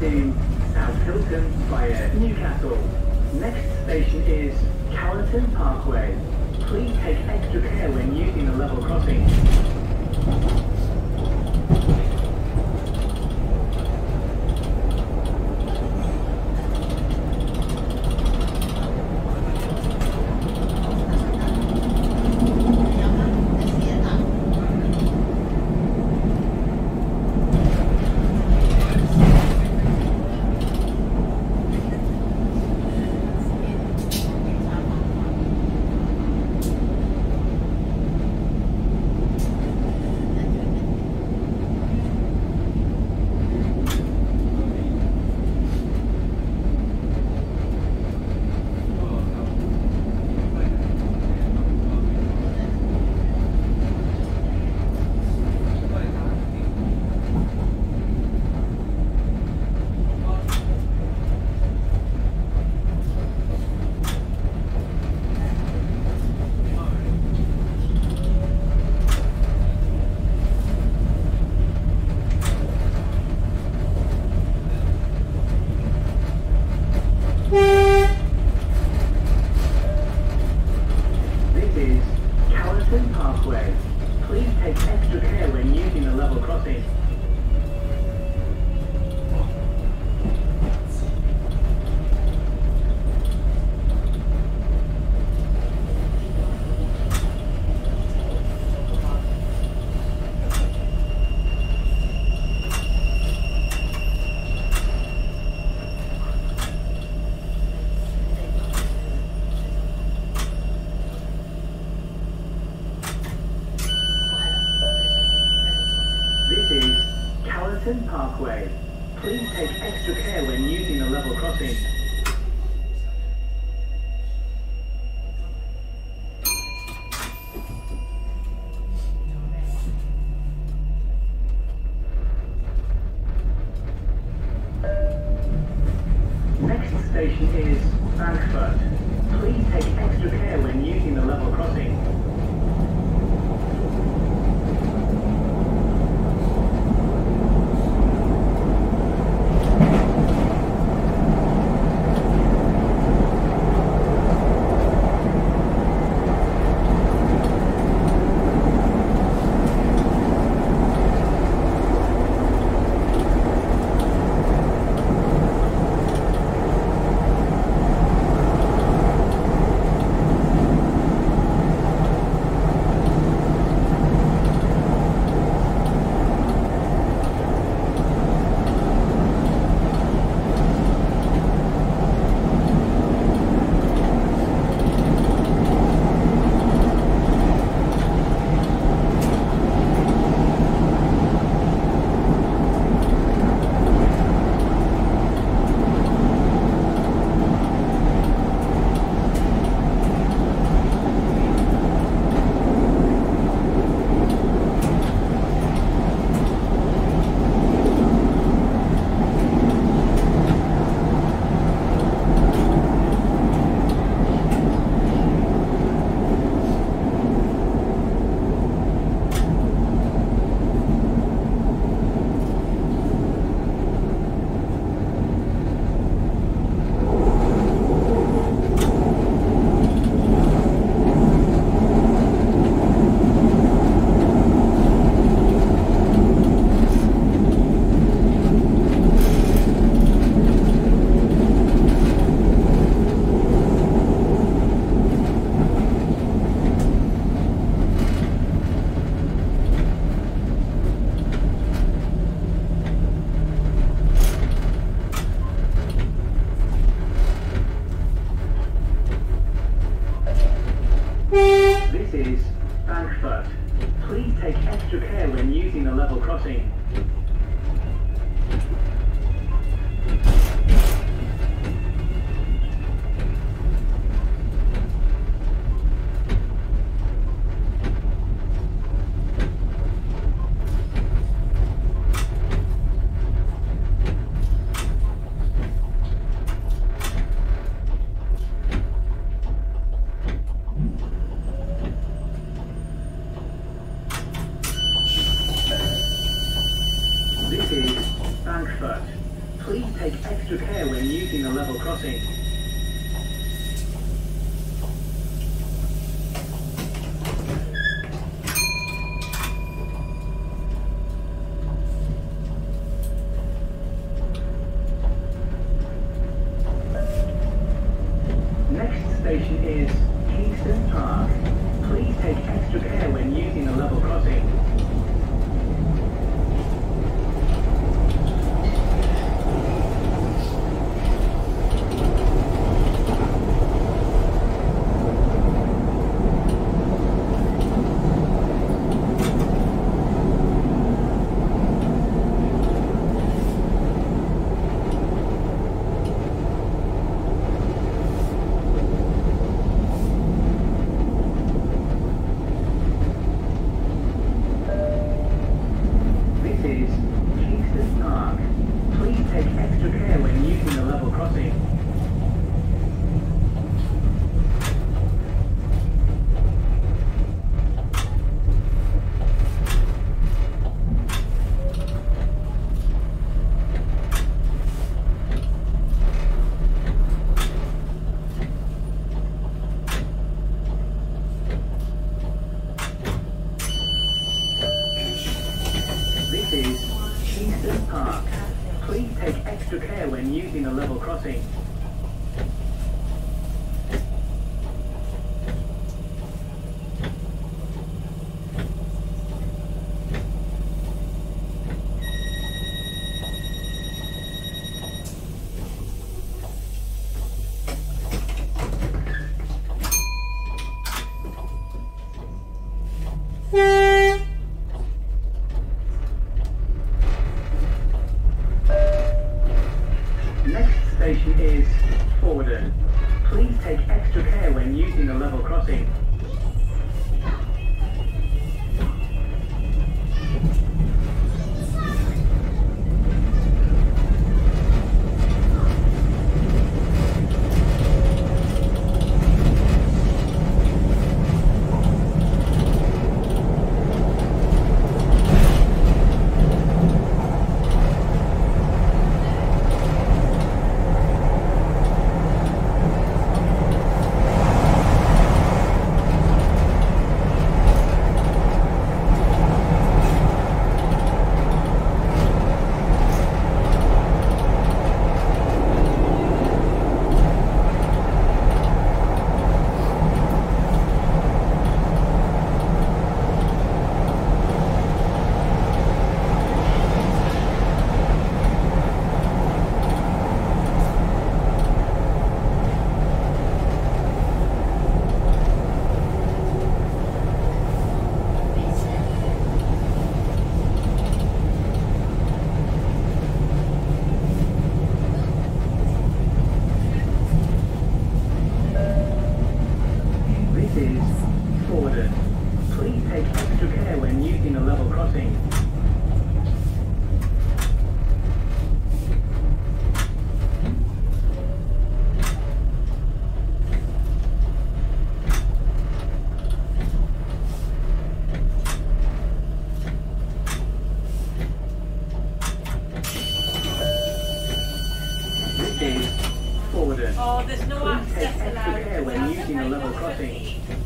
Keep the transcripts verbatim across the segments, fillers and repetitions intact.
to South Hilton via Newcastle. Next station is Callerton Parkway. Please take extra care when using the level crossing. Parkway. Please take extra care when using the level crossing. Next station is Frankfurt. Please take extra care when using the level crossing. This is Frankfurt. Please take extra care when using the level crossing. Please take extra care when using the level crossing. Next station is Kingston Park. Please take extra care when using the level crossing. This is Kingston Park. Please take extra care when using a level crossing. Next station is Fordham. Please take extra care when using the level crossing. Fordham. Please take extra care when using a level crossing. This is Fordham. Oh, there's no Please take access extra allowed. care when using a level crossing.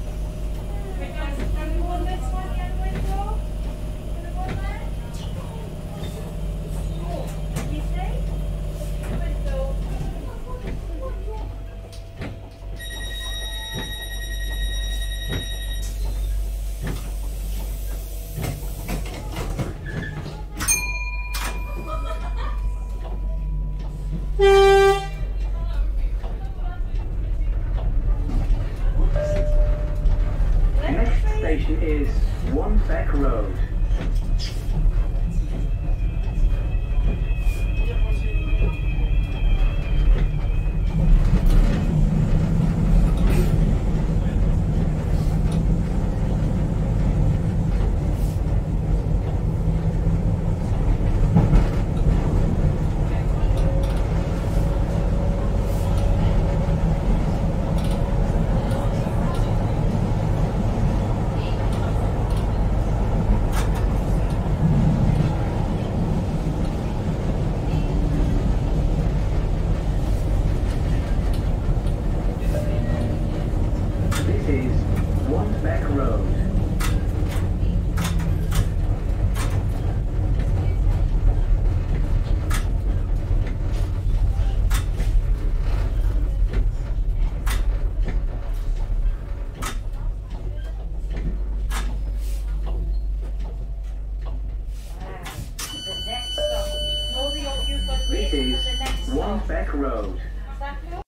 Next station is Wandsbeck Road. One Beck Road.